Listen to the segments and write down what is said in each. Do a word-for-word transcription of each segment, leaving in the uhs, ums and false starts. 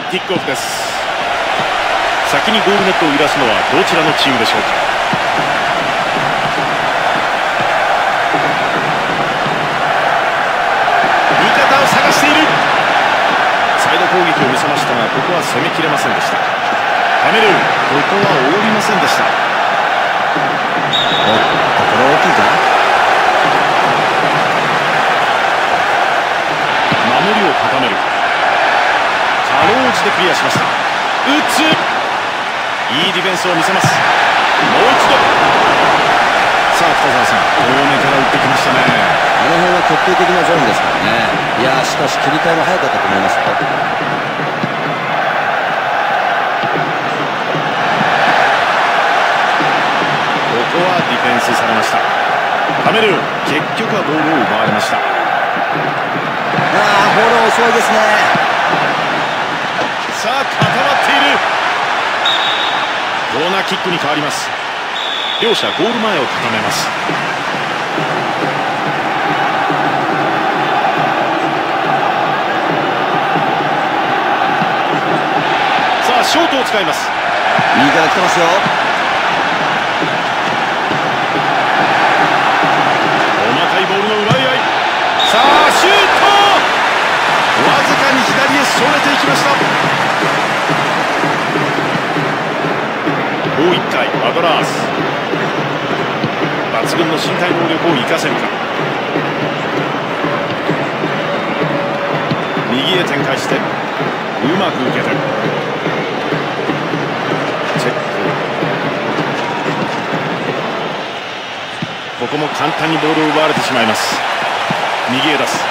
キックオフです。先にゴールネットを揺らすのはどちらのチームでしょうか。味方を探している。サイド攻撃を見せましたが、ここは攻めきれませんでした。カメルーン、ここは及びませんでした。 おっと、これ大きいか。 守りを固める。かろうじてクリアしました。打つ。いいディフェンスを見せます。もう一度。さあ北澤さん、遠目から打ってきましたね。 あの辺は決定的なゾーンですからね。いやー、しかし切り替えも早かったと思いますよ。 ここはディフェンスされました。カメルーン、結局はボールを奪われました。 ああ、ボール遅いですね。 さあ固まっている。コーナーキックに変わります。両者ゴール前を固めます。さあショートを使います。 右から来てますよ。 細かいボールの奪い合い。さあシュート。わずかに左へそれていきました。もういっかいアドラース。抜群の身体能力を生かせるか。右へ展開してうまく受けてチェック。ここも簡単にボールを奪われてしまいます。右へ出す。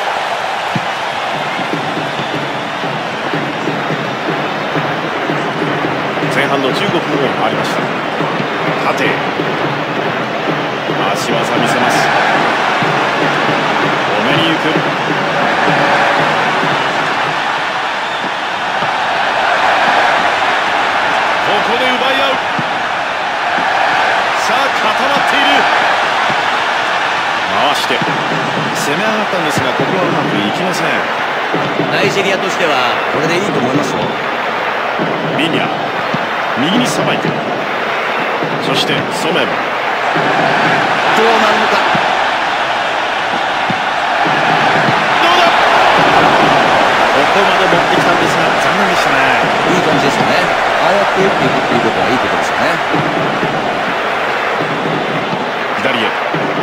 前半のじゅうごふんを回りました。縦足技見せます。止めに行く。ここで奪い合う。さあ固まっている。回して攻め上がったんですが、ここはうまくいきません。 ナイジェリアとしてはこれでいいと思いますよ。 ビニャ右にさばいて、そしてソメン。どうなるのか。 どうだ。ここまで持ってきたんですが残念でしたね。 いい感じですよね。ああやって打っていくっていうことはいいことですよね。 左へ。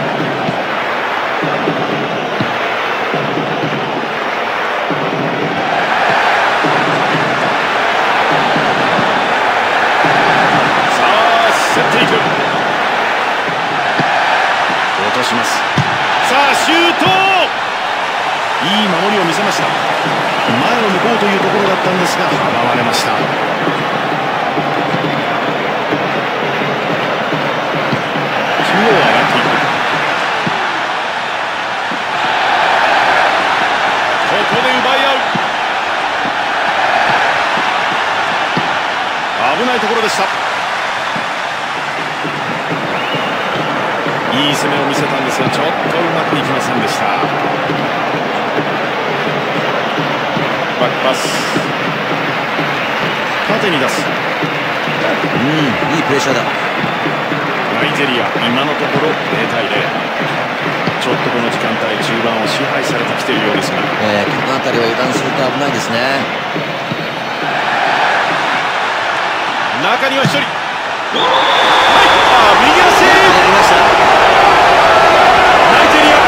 さあ競っていく。落とします。さあシュート。いい守りを見せました。前の向こうというところだったんですが阻まれました。中央上がっていく。ここで奪い合う。危ないところでした。いい攻めを見せたんですがちょっとうまくいきませんでした。バックパス。縦に出す。 うん、いいプレッシャーだ。 ナイジェリア今のところゼロたいゼロ。ちょっとこの時間帯中盤を支配されてきているようですが、 えー、この辺りは油断すると危ないですね。 中にはひとり。入った。右足。 やりました。 ナイジェリア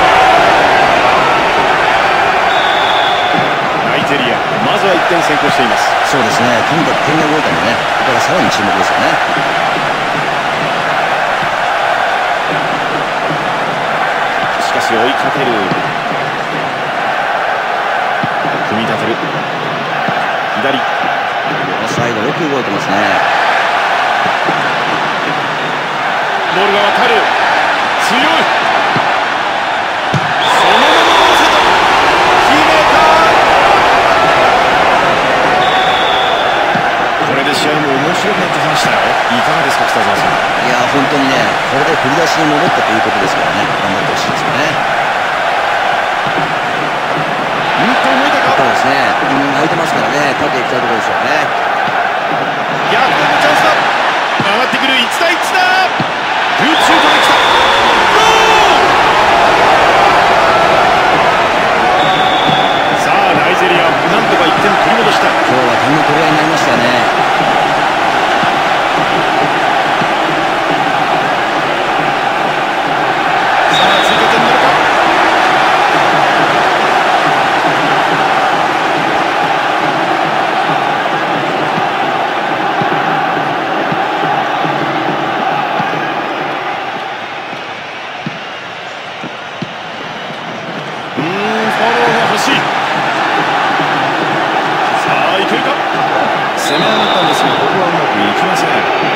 ナイジェリアまずはいってん先行しています。 そうですね。とにかく点が動いたのでね、ここからさらに注目ですよね。 しかし追いかける。組み立てる。左。 このサイドよく動いてますね。 ボールが渡る。強い。そのまま乗せた。決めた。これで試合も面白くなってきましたよ。いかがですか北澤さん。 いや本当にね、これで振り出しに戻ったということですからね、頑張ってほしいですよね。 うんと動いたか。 そうですね、うん、空いてますからね、縦そういうところでしょうね。 逆転のチャンスだ。上がってくる。いち対いちだ。空中から来た。ゴール。さあナイジェリアなんとかいってん取り戻した。 今日は点の取り合いになりましたよね。 攻め上がったんですが、ここはうまくいきません。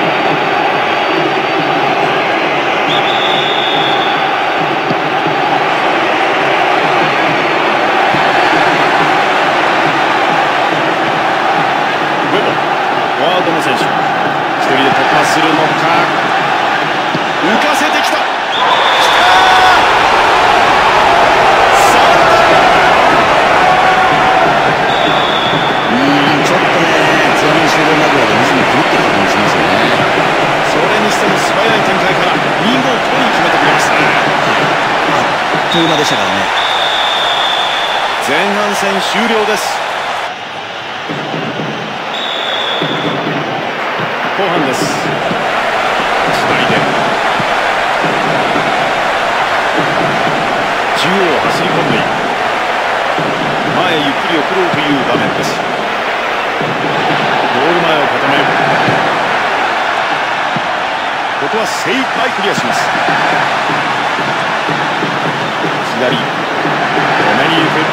ウェボ、フォワードの選手、一人で突破するのか、浮かせてきた。 終了間際でリズム狂ってきた感じしますよね。 それにしても素早い展開から見事に決めてくれました。 あっという間でしたからね。 前半戦終了です。後半です。左で中央を走り込んでいる。前へゆっくり送ろうという場面です。ゴール前を固める。ここは精一杯クリアします。左、止めに行く。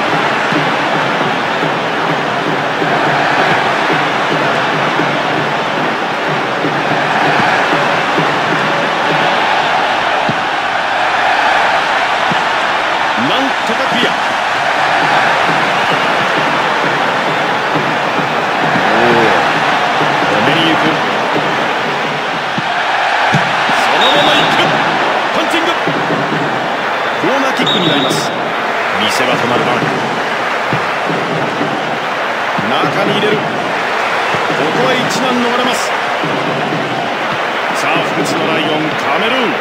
なんとかクリア。キックになります。見せ場となる場面。中に入れる。ここは一難逃れます。さあ不屈のライオンカメルーン。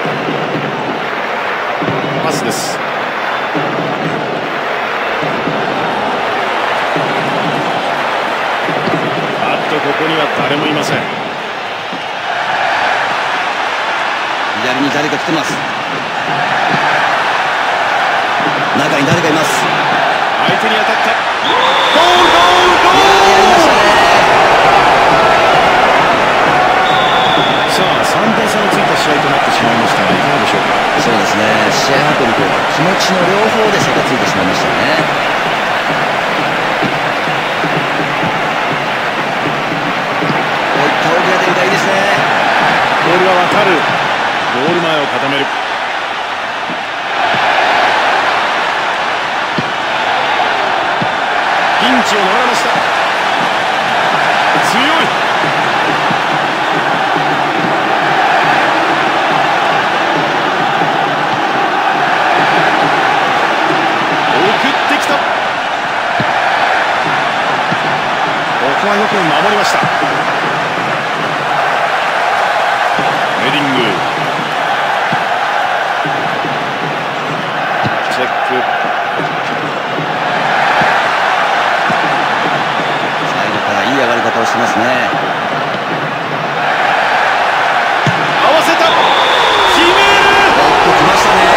パスです。あっとここには誰もいません。 左に誰か来てます。中に誰かいます。 相手に当たった。ゴールゴールゴール。 やりましたね。 さあさんてん差のついた試合となってしまいましたがいかがでしょうか。 そうですね。試合運びと気持ちの両方で差がついてしまいましたね。こういった大きな展開ですね。 ボールが渡る。ゴール前を固める。ピンチを逃れました。強い。送ってきた。ここはよく守りました。ヘディング。チェック。いい上がり方をしてますね。合わせた。決める。 おっと来ましたね。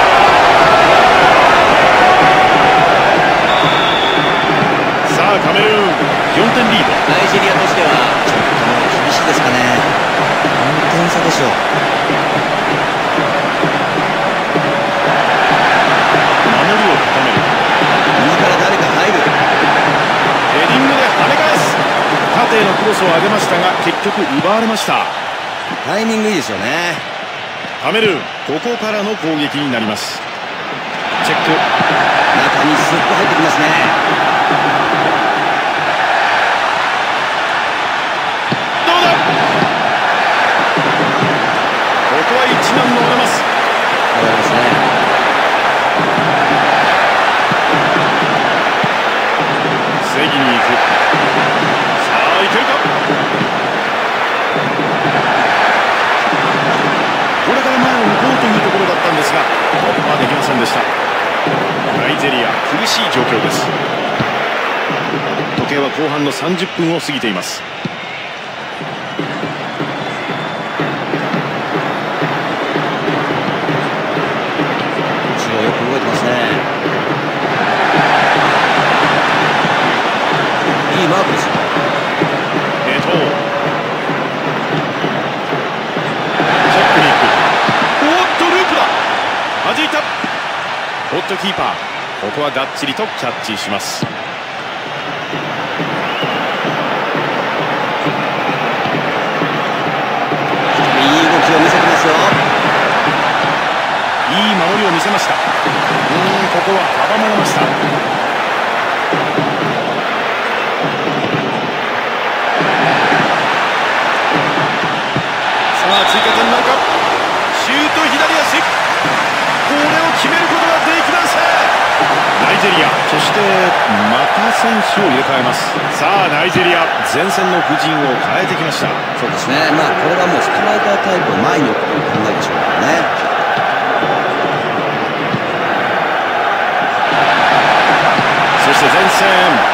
さあカメルーンよんてんリード。 ナイジェリアとしてはちょっと厳しいですかね。よんてん差でしょう。 守りを固める。 右から誰か入る。 ヘディングで跳ね返す。縦へのクロスを上げましたが結局奪われました。 タイミングいいですよね。 カメルーンここからの攻撃になります。チェック。 中にスッと入ってきますね。 どうだ。ここは一難逃れます。 逃れますね。 防ぎに行く。 ジェリア苦しい状況です。時計は後半のさんじゅっぷんを過ぎています。 中央よく動いてますね。いいマークですよ。 エトー、チェックに行く。おっとループだ。弾いた。ホットキーパー、ここはがっちりとキャッチします。 いい動きを見せてますよ。 いい守りを見せました。うーん、ここは阻まれました。さあ追加点なるか。シュート左足、これを決めることができません。ナイジェリア、そしてまた選手を入れ替えます。さあナイジェリア、前線の布陣を変えてきました。 そうですね、まあこれはもうストライカータイプを前に置くという考えでしょうからね。 そして前線